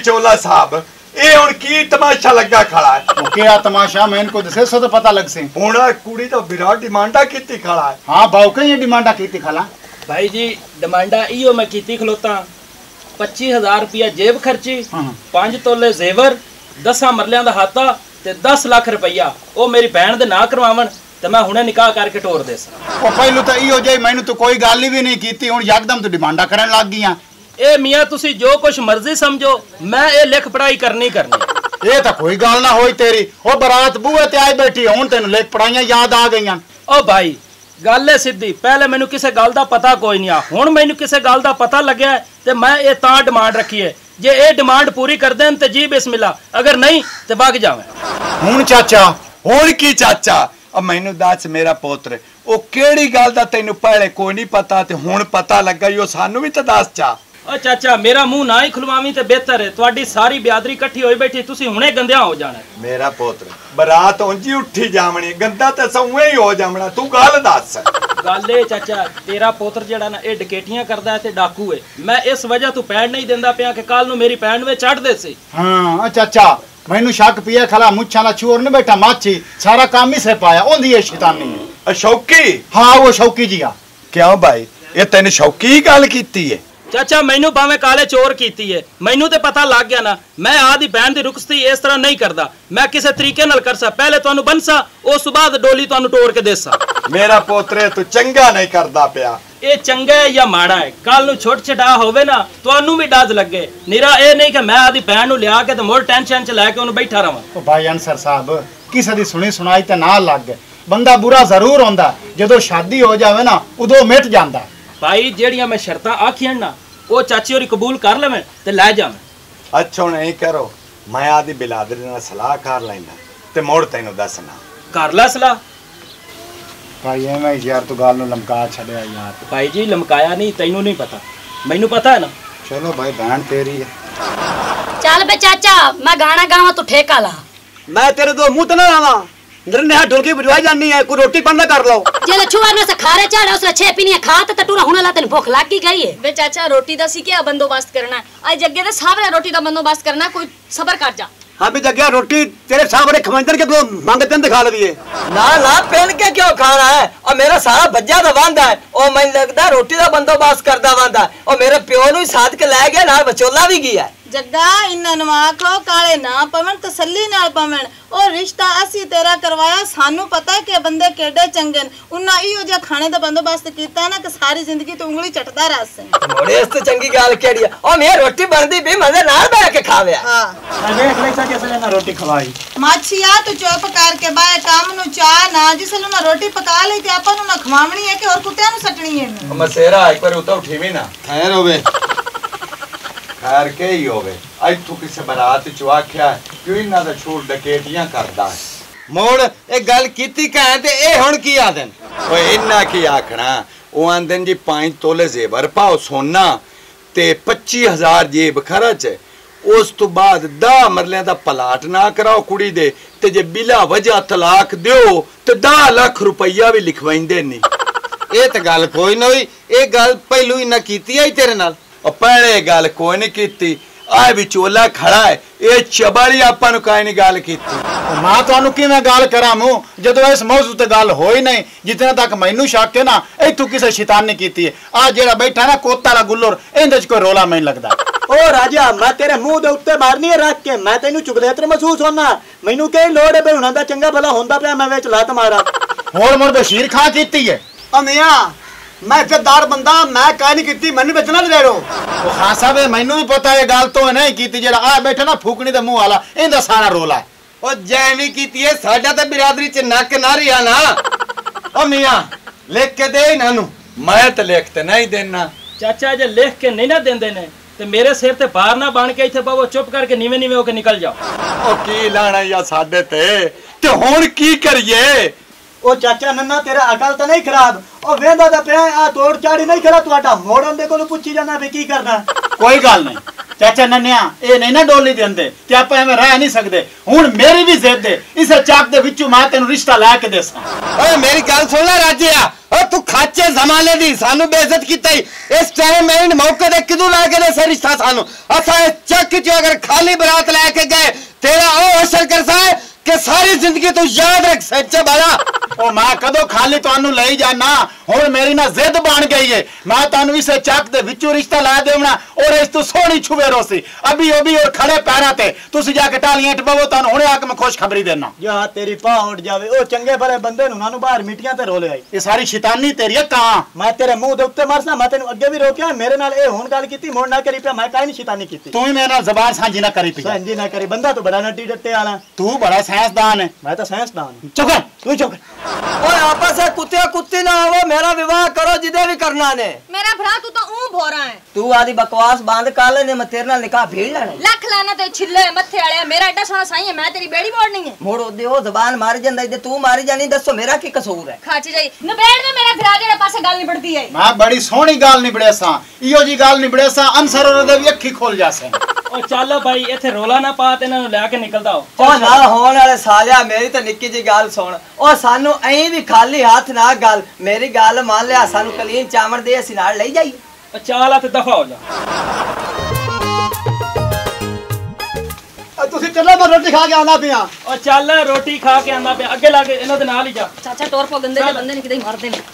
विचोला साहब ये हुण की तमाशा लगा खड़ा है? क्या तमाशा मैं इनको दसे सो तो पता लग से। हुण कुड़ी तो विराट डिमांडा कीती खड़ा है। हाँ भाव कहीं डिमांडा कीती खला भाई जी डिमांडा इो मैं कीती खलोता 25,000 रुपया जेब खर्ची 5 तोले जेवर 10 मरलियां दा हाथा ते 10 लाख रुपया ओ मेरी भैन दे ना करवावन ते मैं हुणे निकाह करके टोर देस। ओ पहलू तो इहो जे मैनू तो कोई गल ही भी नहीं कीती हुण यकदम तो डिमांडा करन लग गईयां। ए मियां तुसी जो कुछ मर्जी समझो मैं ए लिख पढ़ाई करनी करनी। ये तो कोई गल ना होई तेरी ओ बारात बूहे ते आई बैठी हुण तैनू लिख पढ़ाइयां याद आ गईयां। ओ भाई गल है सीधी पहले मैनू किसी गल का पता कोई नहीं आ हुण मैनू किसी गल का पता लग्या ते मैं ये तां डिमांड रखी है जे ये डिमांड पूरी कर देन ते जी बिस्मिल्लाह अगर नहीं ते भाग जावे। हुण चाचा हुण की चाचा अब मैनू दस मेरा पोत्र ओ केड़ी गल दा तैनू पहले कोई नहीं पता ते हुण पता लगा यो सानू भी तो दस चा। ओ चाचा मेरा मुंह ना ही खुलवावी ते बेहतर है तुहाडी सारी बियादरी इकट्ठी होई बैठी तुसी हुणे गंदिया हो जाना। मेरा पोत्र बरात उंजी उठी जावनी गंदा ते सौवे ही हो जावना तू गल दस। गल ए चाचा तेरा पोत्र जेड़ा ना ए डकैतियां करदा है ते डाकू है मैं इस वजह तू पैण नहीं देंदा पिया कि कल नू मेरी पैण वे चढ़ दे सी। हां चाचा मैनू शक पिया खला मुच्छा दा चोर ने बैठा माछी सारा काम ही से पाया ओंदी है शैतानी है। शौकी हां वो शौकी जी आ। क्यों भाई ये तैनू शौकी गल कीती है? चाचा मैनू भावे काले चोर कीती है मैनू तो पता लग गया ना मैं आदी भैन दी रुखसती इस तरह नहीं करदा मैं किसी तरीके नाल करसा पहले तुहानू बनसा उस बाद डोली तुहानू तोड़ के देसा। मेरा पोतरे तू चंगा नहीं करदा पिया। ये चंगा है या माड़ा है कल नू छोट छटा होवे ना तुहानू भी डज लगे निरा ए नहीं कि मैं आदी भैन नू लिया के ते मोर टेंशन च लेके ओनू बैठा रहां। ओ भाई अंसर साहब किसी दी सुनी सुनाई ते ना लग बंदा बुरा जरूर होंदा जदों शादी हो जावे ना उदों मिट जांदा। भाई जेड़ियां मैं शर्तां आखियां ना वो चाची होरी कबूल कर लेवे ते ले जावे। अच्छा हुण ऐ करो मैं आदी बिलादरी नाल सलाह कर लैंदा ते मोड़ तैनू दसना। कर ला सलाह। भाई मैं यार तू गल नू लमका छड़या यार। भाई जी लमकाया नहीं तैनू नहीं पता मैनू पता है ना। चलो भाई बहन तेरी है। चल बे चाचा मैं गाना गावा तू ठेका ला। मैं तेरे दो मुंह तो ना लावा नरने ढोलकी बजवाई जानी है कोई रोटी पानी कर लो। जेले छुआ ने से खारे चढ़ा उसने 6 पीनी खा ते टूरा हुने ला तने भूख लग गई है। बे चाचा रोटी दा सी क्या बंदोबस्त करना आज जग्गे दे सावरे रोटी दा बंदोबस्त करना कोई सबर कर जा। हाँ भी जग्गे रोटी तेरे सावरे खमंजर के तो मांगते हैं दिखा लविए ना ना पहन के क्यों खाना है और मेरा सारा बज्जा दा वांदा है और मैं लगदा रोटी दा बंदोबस्त करदा वांदा और मेरे प्यो नु साथ के ले गया नाल बचोला भी गया है। जग्गा इन्ना नवाखो काले ना पवन तसल्ली नाल पवन और रिश्ता असी तेरा करवाया सानू पता है कि बंदे केडे चंगे न उन्ना इहो जे खाने दा बंदोबस्त कीता ना कि सारी जिंदगी तो उंगली चटदा रस मोड़े इस तो चंगी गाल केड़ी है और मैं रोटी बनदी भी मजे नाल बैठ के खावे। हां देख ले कैसे ना रोटी खवाई माछिया तू चुप करके बाय काम नु चा ना जिसलो ना रोटी पका ले ते आपन नु ना खवावणी है कि और कुत्तियां नु सटणी है। मसेरा एक बार उतो उठीवी ना खैर होवे खैर के ही होवे आज तू किसे बारात च आख्या क्यों इन्ना दा छोड़ डकैतियां करदा है मोड़ ए गल कीती कह ते ए हुन की आदन ओए इन्ना की आखना ओ आंदन जी 5 तोले जेवर पाओ सोना ते 25,000 जेब खर्च उस तो बाद 10 मरलियां दा पलाट ना कराओ कुड़ी दे ते जे बिला वजह तलाक दियो ते 10 लाख रुपया भी लिखवाइंदे नहीं। ए ते गल कोई ना हुई ए गल पहलू इना कीती आई तेरे नाल और पहले गल कोई नहीं कीती आ विचोला खड़ा है ये चबाली आपा नु काई नहीं गल कीती। मां तुहानू किवें गल करा मुंह जदों इस मौजू ते गल होई नहीं जितना तक मैनू शक है ना इथों किसी शैतान ने कीती है आ जेड़ा बैठा ना कोता वाला गुल्लर इंदे च कोई रोला नहीं लगदा। ओ राजा मैं तेरे मुंह दे उत्ते मारनी है रख के मैं तैनू चुगलेतर महसूस होना मैनू कई लोड़ है हुणां दा चंगा भला होंदा पिया मैं विच लात मारा होर मोर बशीर खां कीती है। ओ मियां मैं इज्जतदार बंदा मैं काई नहीं कीती मैनू बेचना ले रो ओ खान साहब मैनू भी पता है गल तो नहीं कीती जेड़ा आ बैठा ना फूकनी दे मुंह वाला इंदा सारा रोला है। ओ जैवी कीती है साडा ते बिरादरी च नक ना रिया ना ओ मियां लिख के दे इन्हां नु मैं तो लिखते नहीं देना। चाचा जे लिख के नहीं ना देंदे ने ते मेरे सिर ते बाहर ना बन के इथे बाबो चुप करके नीवे नीवे होके निकल जाओ। ओ की लाना या साडे ते हुण की करिए ओ चाचा नन्ना तेरा अकल तो नहीं खराब ओ वेंदा दा पिया आ तोड़ चाड़ी नहीं खड़ा तुहाडा मोड़न दे कोल पुछी जाना भी की करना कोई गल नहीं चाचा नन्या ए नहीं ना डोली देंदे ते आप एवें रह नहीं सकदे हुण मेरी भी जिद है इस चाक दे विचों मैं तेनु रिश्ता ला के देसा। ओए मेरी गल सुन ले राजिया ओ तू खाचे जमाने दी सानू बेइज्जत कीता ही इस टाइम एंड मौके दे किदू ला के दे रिश्ता सानू असा चक च अगर खाली बरात लेके गए तेरा ओ असर करसा है कि सारी जिंदगी तू याद रख सच्चे बाला ओ मैं कदों खाली तुहानू ले जाना हुण मेरी ना जिद बन गई है मैं तुहानू इसे चक दे विचों रिश्ता ला देवना और इस तो सोहनी छुवे रोसी अभी अभी और खड़े पैरां ते तुसी जाके टालियां टपावो तुहानू हुणे आके मैं खुशखबरी देना या तेरी पाह उठ जावे ओ चंगे भले बंदे नु नानू बाहर मिट्टियां ते रोले आई ये सारी शैतानी तेरी है कहां मैं तेरे मुंह दे उत्ते मारसा मैं तेनु अगे भी रोकिया मेरे नाल ए हुण गल कीती मोड़ ना करी पे मैं काई नहीं शैतानी कीती तू ही मेरे नाल ज़बान साझी ना करी पी साझी ना करी बंदा तो बड़ा नट्टी डट्टे वाला तू बड़ा साइंसदान है मैं तो साइंसदान चुप कर तू चुप कर ओए आपस में कुत्ते कुत्ती ना आवो मेरा विवाह करो जिदे भी करना ने मेरा भरा तू तो ऊं भोरा है तू आदि बकवास बांध काले ने मैं तेरे नाल निकाह भीड़ लेने लख लाना ते छिल्ले मथे वाले मेरा एडा सोना साई है मैं तेरी बेड़ी मोड़नी है मोड़ दे ओ जबान मार जंदा इदे तू मारी जानी दसो मेरा की कसूर है खाची जाई नबेड़ में मेरा भरा जेड़े पासे गल नहीं बढ़ती है मैं बड़ी सोहनी गाल निबड़े सा इयो जी गाल निबड़े सा अनसर और दे भी अखी खोल जासे ओ चल भाई इथे रोला ना पा ते इन्हां नु लेके निकलदा हो ओ नाल होण वाले सालिया मेरी तो निक्की जी गल सुन ओ सानू ऐ भी खाली हाथ ना गल मेरी गल मान लिया सानू कलीन चावल दे ਅਸੀਂ ਨਾਲ ले जाई ओ चाल आ ते दफा हो जा ਤੁਸੀਂ ਚੱਲੋ ਮੈਂ ਰੋਟੀ ਖਾ ਕੇ ਆਉਣਾ ਪਿਆ ओ चल रोटी खा के आंदा पे अगे लागे इन्हां दे नाल ही जा चाचा तौर पर गंदे जे बंदे ने किदे मार देने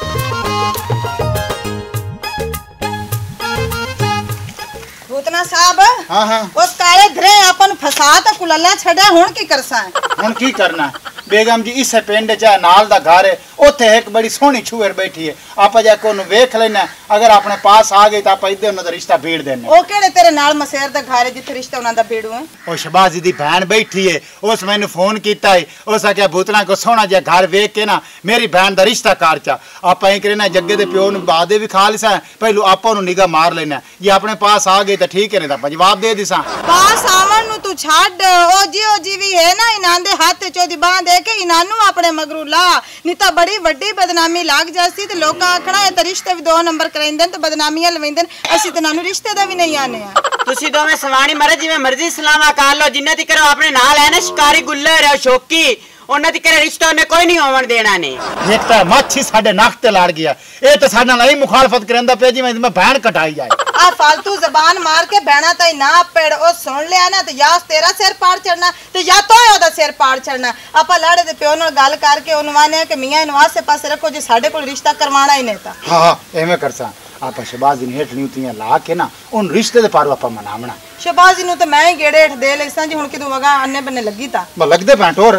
भूतना साहब हां हां उस काले घरे अपन फसा तो कुलल्ला छड़े हुण की करसा है हुण की करना बेगम जी इस पिंड च नाल दा घर है ओथे एक बड़ी सोहनी छुएर बैठी है आपा जाके ओनु वेख लेना अगर अपने पास आ गई तो आप इधर उन्हां दा रिश्ता भीड़ देने ओ केड़े तेरे नाल मसेर दा घर है जिथे रिश्ता उन्हां दा भेड़ू है ओ शबाजी दी बहन बैठी है उस मैंने फोन कीता है उस आख्या भूतना को सोहना जिहा घर वेख के ना मेरी बहन दा रिश्ता कर चा आप ऐ करे ना जग्गे दे प्यो नु बादे भी खा लिसा पहलू आपा नु निगाह मार लेना ये अपने पास आ गई तो ठीक है नहीं तो जवाब दे दिसा पास आवन नु तू छाड़ ओ जी भी है ना इनां दे हाथ चो दी बांह दे के इनां नु अपने मगरू ला नहीं तो बड़ी वड्डी बदनामी लाग जासी ते लोकां आखना ए ते रिश्ते भी 2 नंबर कराइंदे ते बदनामियां लवेंदे असि ते नानू रिश्ते दा भी नहीं आने आ तुसी दोवें सवाणी मरे जिवें मर्जी सलामा कर लो जिन्ने ती करो अपने नाल है ना शिकारी गुल्लर है शौकी उन्ने ती करे रिश्ता ने कोई नहीं होवन देना ने एक तो मच्छी साडे नाक ते लाड़ गया ए तो साडे नाल ही मुखालफत करंदा पे जिवें मैं बहन कटाई जाए आ फालतू जबान मार के बहना तई ना पेड़ ओ सुन लिया ना तो या तेरा सिर पार चढ़ना ते या तो ओदा सिर पार चढ़ना आपा लाड़े दे प्यो नाल गल करके ओनु माने कि मियां इनु आसे पासे रखो जे साडे कोल रिश्ता करवाना ही नहीं ता हां एवें करसा आप शबाजी ने हेठ न्यूतियां ला के ना उन रिश्ते दे पार आपा मनावना शबाजी नु तो मैं ही गेड़े हेठ दे लेसा जी हुन किदू वगा अन्ने बन्ने लगी ता ब लगदे पैंटोर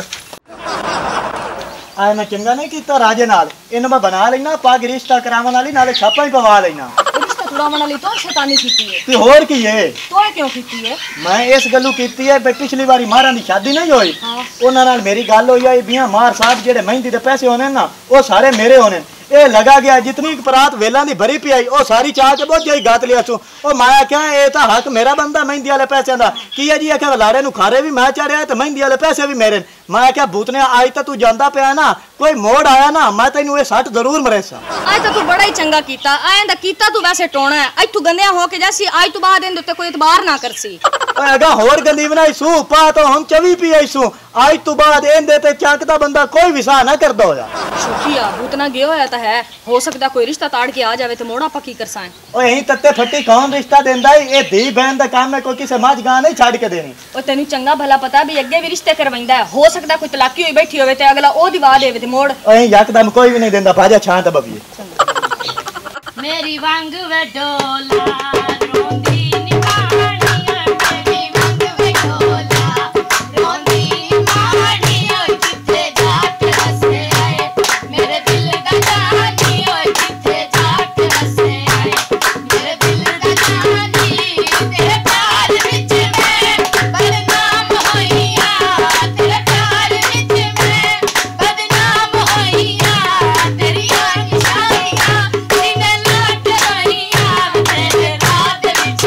आए मैं चंगा नहीं कीता राजे नाल इन मैं बना लेना पाग रिश्ता करावन वाली नाले छापा ही पवा लेना रिश्ता छुड़ावन वाली तो शैतानी कीती है ते होर की है तो क्यों कीती है मैं इस गल्लू कीती है पिछली बारी मारा दी शादी नहीं होई उन्हां नाल मेरी गल होई आई बियां मार साहब जेड़े मेहंदी दे पैसे होने ना वो सारे मेरे होने ए लगा गया जितनी परात वेला दी भरी पी आई ओ सारी चाह च बहुत जाई गात लिया सु ओ मैं क्या ए ता हक मेरा बंदा मेहंदी वाले पैसे दा की है जी आखे लाड़े नु खारे भी मैं चढ़िया ते मेहंदी वाले पैसे भी मेरे मैं क्या भूतने आज तो तू जानदा पिया ना कोई मोड़ आया ना मैं तैनू ए सट जरूर मरेसा आज तो तू बड़ा ही चंगा कीता आए दा कीता तू वैसे टोना है आज तू गंदिया हो के जासी आज तू बाद इन उत्ते कोई इतबार ना करसी ओए अगा होर गंदी बनाई सु पा तो हम चवी पी आई सु आज तू बाद इन दे ते चकदा बंदा कोई विसा ना करदा होया शुक्रिया भूतना गयो होया ता है हो सकदा कोई रिश्ता ताड़ के आ जावे ते मोड़ा पक्की करसा है ओए यही तत्ते फट्टी कौन रिश्ता देंदा है ए धी बहन दा काम है कोई किसे माज गां नहीं छाड़ के देनी ओ तेनु चंगा भला पता भी अगे भी रिश्ते करवाइंदा है हो सकदा कोई तलाकी होई बैठी होवे ते अगला ओ दिवा देवे ते मोड़ ओए यकदम कोई भी नहीं देंदा भाजा छां त बबिए मेरी वांग वे डोला रोंदी निमाणिया मेरी वांग वे डोला रोंदी निमाणिया जिथे जाट हसे आए मेरे दिल दा जानी ओ जिथे जाट हसे आए मेरे दिल दा जानी तेरे प्यार विच मैं बदनाम होईया तेरे प्यार विच मैं बदनाम होईया तेरी निशानियां सीने लाट रहिया तेरे रात विच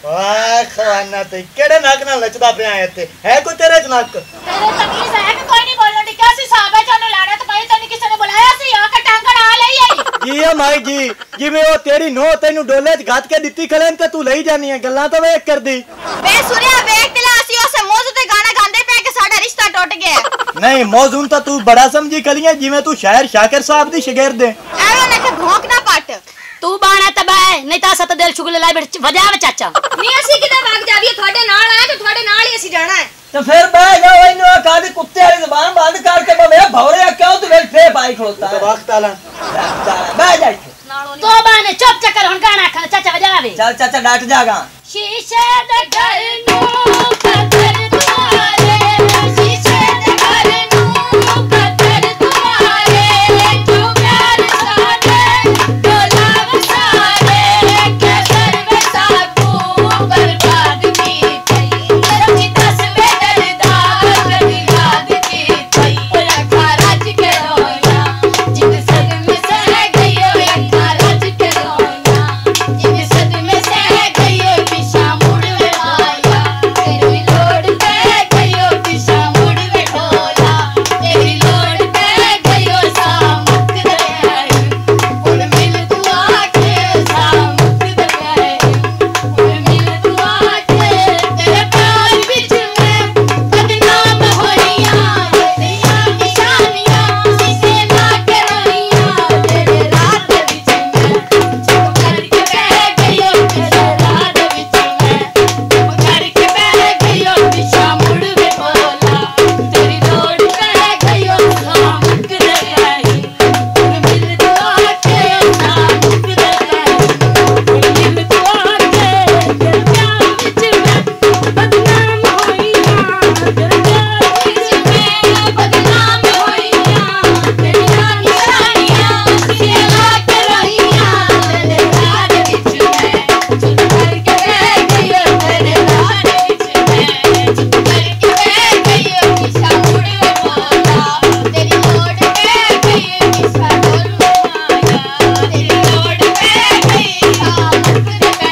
वाह खवाना ते केड़े नाक नाल नचदा पिया है इत्थे है कोई तेरे च नाक तेरे तमीज है कि कोई नहीं बोलना दी क्या सी साहब है जानो लाना तो भाई तने किसी ने बुलाया सी आ के टांगा आ लई आई जी है माई जी जिवें ओ तेरी नो तैनू डोले च घात के दित्ती खलेन ते तू लई जानी है गल्लां तो वेख कर दी बे सुनिया वेख तिला ਅਸੀਂ ਉਸੇ ਮੌਜੂ ਤੇ ਗਾਣਾ ਗਾਉਂਦੇ ਪਏ ਕਿ ਸਾਡਾ ਰਿਸ਼ਤਾ ਟੁੱਟ ਗਿਆ नहीं मौजून तो तू बड़ा समझी खलियां जिवें तू शायर शाकिर साहब दी शागिर्द है ਐਵੇਂ ਨਾ ਕਿ ਭੌਂਕ ਨਾ ਪੱਟ तू बाणा तबाह नहीं ता सत दिल चुगले लाई बैठ वजा वे चाचा ਨਹੀਂ ਅਸੀਂ ਕਿਤੇ ਵਗ ਜਾਵੀਏ ਤੁਹਾਡੇ ਨਾਲ ਆਏ ਤੇ ਤੁਹਾਡੇ ਨਾਲ ਹੀ ਅਸੀਂ ਜਾਣਾ ਹੈ तो फिर बह जाओ इन्हों कादी कुत्ते वाली जुबान बंद करके मैं भौरे क्यों तू मेरे फे पाई खड़ोता है वक्त आला बह जा तो बाने चुप चक्कर हुन गाना खा चाचा वजा वे चल चाचा डट जागा शीशे दे घर नु पत्थर तुम्हारे शीशे दे घर नु पत्थर तुम्हारे क्यों प्यार सारे गुलाब सारे के सर्व साकू बर्बाद की थई रखी दस में दर्दा कभी याद की थई रखा राज के रोया जिन सदमे से गई रखा राज के रोया जिन सदमे से गई दिशा मुड़ वे आया तेरी लोड़ पे गयो दिशा मुड़ वे ढोला तेरी लोड़ पे गयो सा मुक्त दे उन मिल दुआ के सा मुक्त दे उन मिल दुआ के तेरे प्यार बिच में बदनाम होइया तेरिया निशानियां सीसे ना के रोइया तेरे रात बिच में चुप करके बह गयो तेरे रात बिच में चुप करके बह गयो दिशा मुड़ वे बोला तेरी लोड़ पे गयो सा मुक्त दे उन मिल दुआ के सा मुक्त दे उन मिल दुआ के तेरे प्यार बिच में बदनाम होइया तेरे प्यार बिच में बदनाम होइया तेरिया निशानियां सीसे ला के रोइया तेरे रात बिच में चुप करके बह गयो तेरे रात बिच में चुप करके बह गयो दिशा मुड़ वे बोला तेरी लोड़ पे गई दिशा मुड़ वे आया तेरी लोड़ पे गई सा मुक्त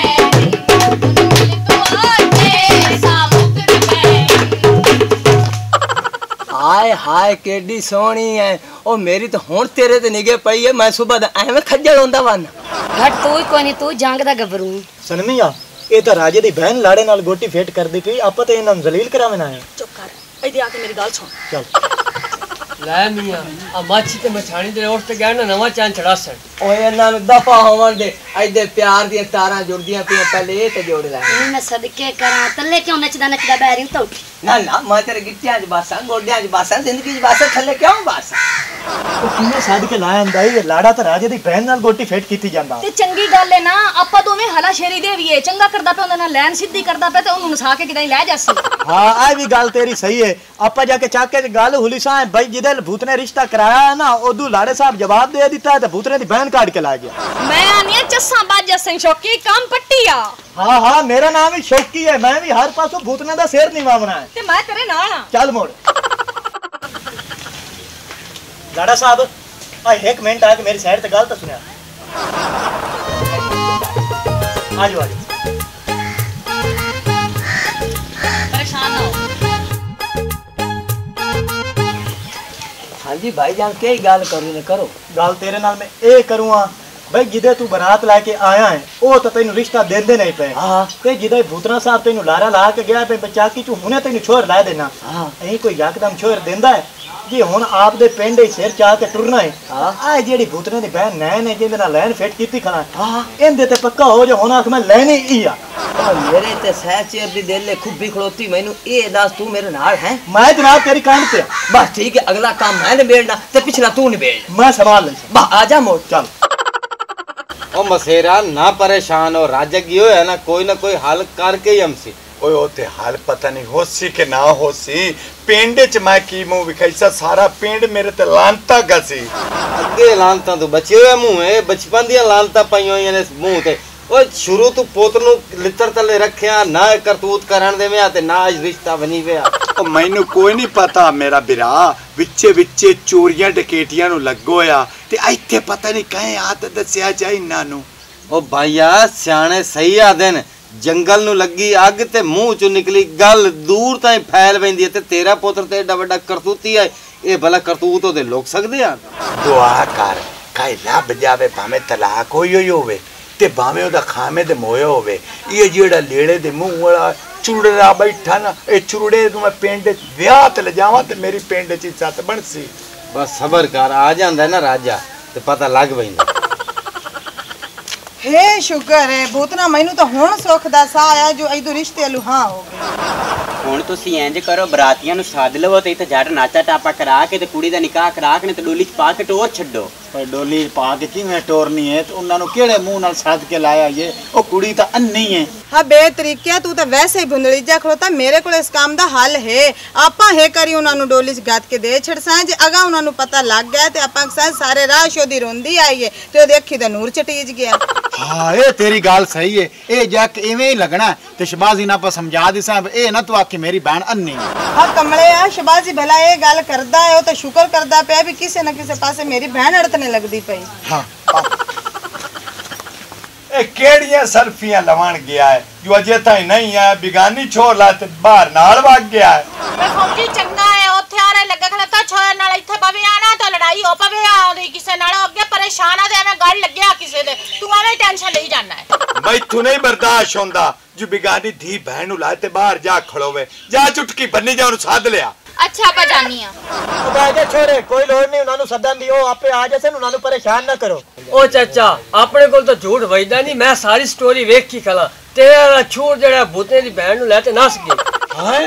दे सा मुक्त दे हाय हाय केडी सोहनी है ओ मेरी तो हुन तेरे ते निगे पई है मैं सुबह दा एवें खज्जल होंदा वन घट तू ही कोई नहीं तू जंग दा गबरू सनमिया ये तो राजे दी बहन लाड़े नाल गोटी फेट कर दी पई आपा ते इनाम जलील करावे ना है ਚੁੱਪ ਕਰ ਇੱਥੇ ਆ ਕੇ ਮੇਰੀ ਗੱਲ ਸੁਣ चल ਲੈ ਮੀਆਂ ਆ ਮਾਛੀ ਤੇ ਮਛਾਣੀ ਦੇ ਉੱਠ ਤੇ ਗਿਆ ਨਾ ਨਵਾਂ ਚਾਂ ਚੜਾਸਣ ओए इन्हां नु दफा होवन दे ऐदे प्यार दी तारां जुड़दियां पियां पहले ए ते जोड़ लै मैं सदके करा तल्ले क्यों नचदा नचदा बैरी तो उठी ना ना मैं तेरे गिट्टियां च बासां गोड्डियां च बासां जिंदगी च बासां थल्ले क्यों बासां ओ किने साध के लाया अंदा ये लाड़ा तो राजे दी बहन नाल गोटी फेट कीती ਜਾਂਦਾ ਤੇ ਚੰਗੀ ਗੱਲ ਹੈ ਨਾ ਆਪਾਂ ਦੋਵੇਂ ਹਲਾ ਸ਼ੇਰੀ ਦੇ ਵੀਏ ਚੰਗਾ ਕਰਦਾ ਪਿਆ ਉਹਦੇ ਨਾਲ ਲੈਨ ਸਿੱਧੀ ਕਰਦਾ ਪਿਆ ਤੇ ਉਹਨੂੰ ਨਸਾ ਕੇ ਕਿਦਾਂ ਲੈ ਜਾਸੀ हां आ भी गल तेरी सही है आपा जाके चाके च गल हुली सा भाई जिदे भूत ने रिश्ता कराया है ना ओदू लाड़े साहब जवाब दे दिता है ते भूत ने दी बहन काट के ला गया ਮੈਂ ਆਨੀ ਚੱਸਾਂ ਬਾਜਾ ਸਿੰਘ ਸ਼ੌਕੀ ਕੰਮ ਪੱਟੀਆ हाँ हाँ मेरा नाम ही शौकी है मैं भी हर पासों भूतने दा सिर नहीं मामना है ਤੇ ਮੈਂ ਤੇਰੇ ਨਾਲ ਆ चल मोड़ लाड़ा साहब आ एक मिनट आके मेरी साइड ते गल तो सुनिया आजो आजो परेशान हो हां जी भाईजान के गल करू ने करो गल तेरे नाल मैं ए करूंगा भाई जिदे तू बारात लाके आया है ओ तो तेनु रिश्ता देंदे नहीं पे हां ते जिदे भूतना साहब तेनु लारा ला के गया पे बचाकी तू हुने तेनु छोड़ ला देना हां ऐ कोई यकदम छोड़ देंदा है जी हुन आप दे पिंड ही सिर चा के टुरना है हां आ जेड़ी भूतने दी बहन नैन है जिंदे नाल लैन फिट कीती खड़ा हां इंदे ते पक्का हो जो हुन आख मैं लेनी ही आ ओ मेरे ते सहचेर दी दिल ले खुब्बी खड़ोती मैनू ए दस तू मेरे नाल है मैं जनाब तेरी कांड पे बस ठीक है अगला काम मैं निबेड़ना ते पिछला तू निबेड़ मैं संभाल ले बस आजा मोड़ चल ओ मसेरा ना परेशान हो राजगी हो है ना कोई हल करके ही हमसी ओए ओते हाल पता नहीं होसी के ना होसी पिंड च मैं की मुंह विखाईसा सारा पिंड मेरे ते लानता गसी अगे लानता तो बचे हुए मुंह है बचपन दियां लानता पई होई ने मुंह ते ओ शुरू तू पुੱਤ ਨੂੰ ਲਿੱਤਰ ਤਲੇ ਰੱਖਿਆ ਨਾ ਕਰਤੂਤ ਕਰਨ ਦੇਵੇਂ ਤੇ ਨਾ ਰਿਸ਼ਤਾ ਬਣੀ ਪਿਆ ओ मैनू कोई नहीं पता मेरा बिरा विचे विचे चोरियां डकैतियां नु लगो आ ते इत्थे पता नहीं कहे आ ते दस्या जाए इन्हां नु ओ भाईया सियाणे सही आदे ने जंगल नु लगी अग ते मुंह चो निकली गल दूर ताई फैल पैंदी है ते तेरा पुत्र ते एडा वड्डा करतूती है ये भला करतूत ओदे लोग सकदे आ दुआ कर काई रब जावे भाਵੇਂ तलाक होई होवे ते भाਵੇਂ ਉਹਦਾ ਖਾਮੇ ਦੇ ਮੋਏ ਹੋਵੇ ਇਹ ਜਿਹੜਾ ਲੇੜੇ ਦੇ ਮੂੰਹ ਵਾਲਾ ਚੁਰੜਾ ਬੈਠਾ ਨਾ ਇਹ ਚੁਰੜੇ ਨੂੰ ਮੈਂ ਪਿੰਡ ਚ ਵਿਆਹ ਤੇ ਲਿਜਾਵਾਂ ਤੇ ਮੇਰੀ ਪਿੰਡ ਚ ਇੱਜ਼ਤ ਬਣਸੀ बस सबर कर आ जांदा ना राजा ते पता लग पैंदा हे शुक्र है भूतना मैनू तो हुण सुख दा सा आया जो इदो रिश्ते लुहा हो गए ਹੁਣ ਤੁਸੀਂ ਇੰਜ ਕਰੋ ਬਰਾਤੀਆਂ ਨੂੰ ਸਾਧ ਲਵੋ ਤੇ ਇੱਥੇ ਜੱਟ ਨਾਚਾ ਟਾਪਾ ਕਰਾ ਕੇ ਤੇ ਕੁੜੀ ਦਾ ਨਿਕਾਹ ਕਰਾ ਕੇ ਤੇ ਡੋਲੀ ਚ ਪਾ ਕੇ ਟੋਰ ਛੱਡੋ पर डोली पा के किवें टोरनी है तो उन्होंने केड़े मुंह नाल सद के लाया ये ओ कुड़ी तो अन्नी है हाँ बेतरीकिया तू तो वैसे ही भुंदलीजा खड़ोता मेरे को इस काम दा हल है आपा है करी उन्होंने डोली च गद के दे छड़सा जे अगा उन्होंने पता लग गया ते आपा सारे राह शोदी रोंदी आई है ते ओदी अखी दा नूर चटीज गया हाँ ये तेरी गाल सही है ए जक इवें ही लगना ते शबाजी ना पर समझा दी साहब ए ना तू आके मेरी बहन अन्नी है हाँ कमले आ शबाजी भला ये गल करदा है तो शुक्र करदा पे भी किसी न किसी पासे मेरी बहन अड़तने लगदी पई हाँ ए केड़ियां सरफियां लवण गया है जो अजे ताई नहीं है बिगानी छोड़ ला ते बाहर नाल भाग गया है मैं फौजी चंगा है ओथे आरे लगे खड़ता छोर नाल इथे पवे आना तो लड़ाई हो पवे आउंदी किसे नाल अगे परेशान आ ते एवें गल लगया किसे दे तू एवें टेंशन लई जाना है मैथू नहीं बर्दाश्त होंदा जो बिगानी धी बहन नु लाए ते बाहर जा खड़ोवे जा चुटकी बन्नी जा उन साध लिया अच्छा पा जानी आ बाजे छोरे कोई लोड़ नहीं उन्हां नु सदन दी ओ आपे आ जैसे उन्हां नु परेशान ना करो ओ चाचा अपने कोल तो झूठ वजदा नहीं मैं सारी स्टोरी वेख की खला तेरा छूर जेड़ा भूतने दी बहन नु लेते नस गई हां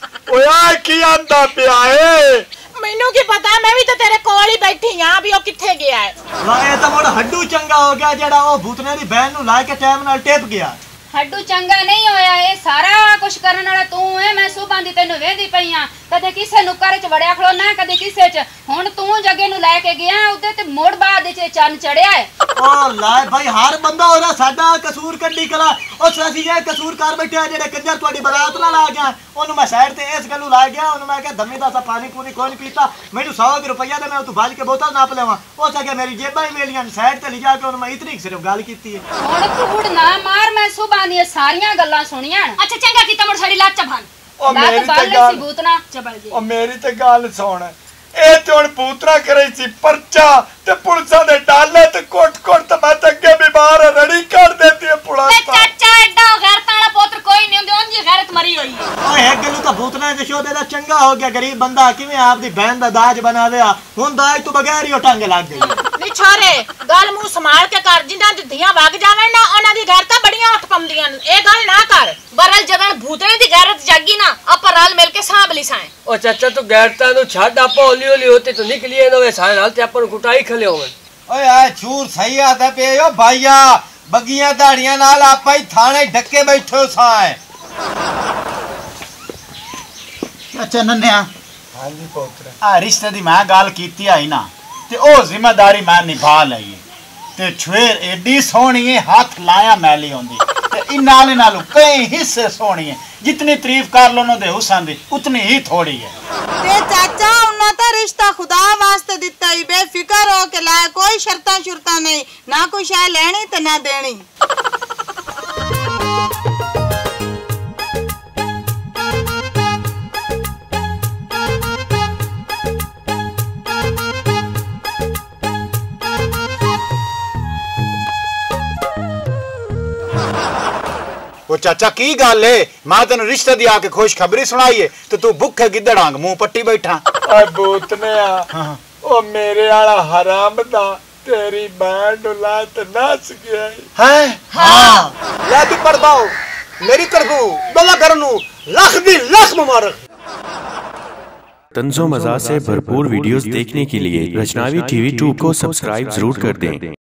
ओए आ की आंदा पिया है मैनू की पता मैं भी तो तेरे कोल ही बैठी हां भी ओ किथे गया है ला ए तो मोड़ हड्डू चंगा हो गया जेड़ा ओ भूतने दी बहन नु ला के टाइम नाल टेप गया हड्डू चंगा नहीं होया ये सारा कुछ करने वाला तू है मैं सुबह दी तेनु वेंदी पई हां कदे किसे नुकर च वड़या खलो ना कदे किसे च हुन तू जगे नु लेके गया उते ते मोड़ बाद च चन चढ़या है ओ लाए भाई हर बंदा होरा साडा कसूर कड्डी कला ओ ससी जे कसूर कर बैठा जेड़े कंजर ਤੁਹਾਡੀ ਬਰਾਤ ਨਾਲ ਆ ਗਿਆ ਉਹਨੂੰ ਮੈਂ ਸਾਈਡ ਤੇ ਇਸ ਗੱਲੋਂ ਲਾ ਗਿਆ ਉਹਨੂੰ ਮੈਂ ਕਿਹਾ ਧੰਮੀ ਦਾ ਸਾ ਪਾਣੀ ਪੂਣੀ ਕੋਈ ਨਹੀਂ ਪੀਤਾ ਮੈਨੂੰ 100 ਰੁਪਇਆ ਦੇ ਮੈਂ ਤੂੰ ਬਾਜ ਕੇ ਬੋਤਲ ਨਾਪ ਲੈਵਾਂ ਉਹ ਸਕੇ ਮੇਰੀ ਜੇਬਾਂ ਹੀ ਮੇਲੀਆਂ ਸਾਈਡ ਤੇ ਲਿਜਾ ਕੇ ਉਹਨੂੰ ਮੈਂ ਇਤਨੀ ਸਿਰਫ ਗੱਲ ਕੀਤੀ ਹੈ ਹੁਣ ਕੂੜ ਨਾ ਮਾਰ ਮੈਂ ਸੁਬਹ ਦੀਆਂ ਸਾਰੀਆਂ ਗੱਲਾਂ ਸੁਣੀਆਂ अच्छा चंगा कीता मोड़ साड़ी लाच चबान ओ मेरी ते गल भूतना चबल जी ओ मेरी ते गल सुन ए ते हुन पूतरा करे सी परचा ते पुलिसां दे डाले ते कोट ते मैं ते अगे बीमार रड़ी कर देती है पुलिस ते चाचा एडा गैरत वाला पुत्र कोई नहीं हुंदे उंदी गैरत मरी हुई है ओए एक गल्लू तो भूतना के शोदे दा चंगा हो गया गरीब बंदा किवें आप दी बहन दा दाज बना दिया हुन दाज तो बगैर ही टंगे लग गई नी छोरे गल मुंह संभाल के कर जिंदा दियां वग जावे ना उन्हां दी गैरत बड़ियां उठ पमदियां ए गल ना कर बरल जदन भूतने दी गैरत जागी ना अपन रल मिल के सांभ लिसाए ओ चाचा तू गैरता नु छाड़ आपा हौली हौली होते तो निकलिए ना वे सारे नाल ते अपन कुटाई खले होवन ओए आ छूर सही आता पे ओ भाईया बगियां दाड़ियां नाल आपा ही थाने ढके बैठो साए अच्छा नन्या हां जी पोतरा आ रिश्ते दी मैं गल कीती आई ना ते ओ जिम्मेदारी मैं निभा लई ते छुएर एडी सोहनी है हाथ लाया मैली होंदी ते इन नाले नालू कई हिस्से सोहनी है जितनी तारीफ कर लो ना दे हुसन दी उतनी ही थोड़ी है ते चाचा उन्ना तो रिश्ता खुदा वास्ते दिता ही बेफिक्र हो के लाया कोई शर्ता शुरता नहीं ना कोई शय लेनी ते ना देनी वो चाचा की गल है मैं तेन रिश्ते दी आके खुशखबरी सुनाई है तो तू भुखे गिद्धड़ांग मुंह पट्टी बैठा ओए भूतने ओ मेरे वाला हराम दा तेरी बहन नु ला ते नस गया है हां ले भी पड़बाओ मेरी तरफू बल्ला करनू लाख दी लाख मुबारक तंज़ो मज़ा से भरपूर वीडियोस देखने के लिए रचनावी टीवी 2 को सब्सक्राइब जरूर कर दें।